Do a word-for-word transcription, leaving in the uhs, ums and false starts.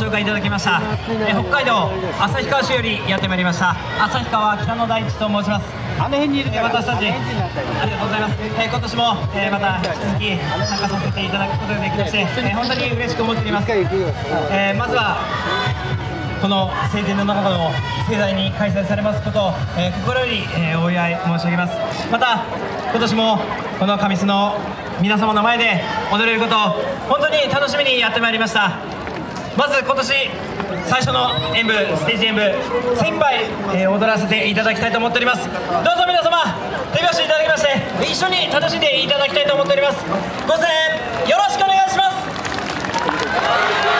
紹介いただきました、えー、北海道旭川市よりやってまいりました旭川北野大地と申します。 あの辺にいるから、 私たちありがとうございます。えー、今年も、えー、また引き続き参加させていただくことができまして、えー、本当に嬉しく思っております。えー、まずはこの晴天の中の盛大に開催されますことを、えー、心より、えー、お祝い申し上げます。また今年もこの神栖の皆様の前で踊れることを本当に楽しみにやってまいりました。まず今年最初の演舞、ステージ演舞精一杯、えー、踊らせていただきたいと思っております。どうぞ皆様手拍子いただきまして一緒に楽しんでいただきたいと思っております。ご声援よろしくお願いします。